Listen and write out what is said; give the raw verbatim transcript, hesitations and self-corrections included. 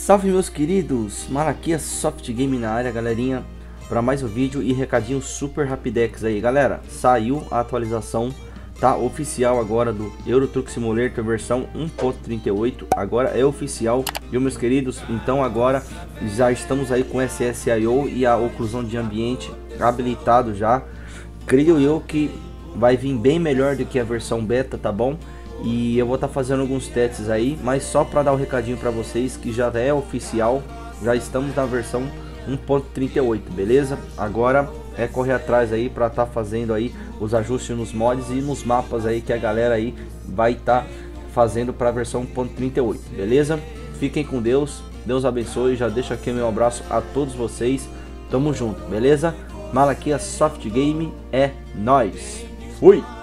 Salve meus queridos, Malaquias Soft Game na área, galerinha, para mais um vídeo e recadinho super rapidex aí, galera. Saiu a atualização, tá, oficial agora do Euro Truck Simulator versão um ponto trinta e oito, agora é oficial, viu meus queridos? Então agora já estamos aí com S S I O e a oclusão de ambiente habilitado já. Creio eu que vai vir bem melhor do que a versão beta, tá bom? E eu vou estar tá fazendo alguns testes aí, mas só para dar um recadinho para vocês que já é oficial, já estamos na versão um ponto trinta e oito, beleza? Agora é correr atrás aí para estar tá fazendo aí os ajustes nos mods e nos mapas aí que a galera aí vai estar tá fazendo para a versão um ponto trinta e oito, beleza? Fiquem com Deus, Deus abençoe, já deixo aqui meu abraço a todos vocês, tamo junto, beleza? Malaquias Soft Game é nóis, fui!